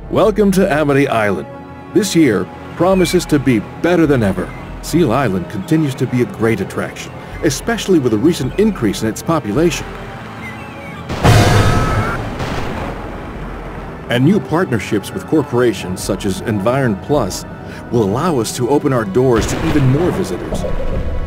Welcome to Amity Island. This year promises to be better than ever. Seal Island continues to be a great attraction, especially with a recent increase in its population. And new partnerships with corporations such as Environ Plus will allow us to open our doors to even more visitors.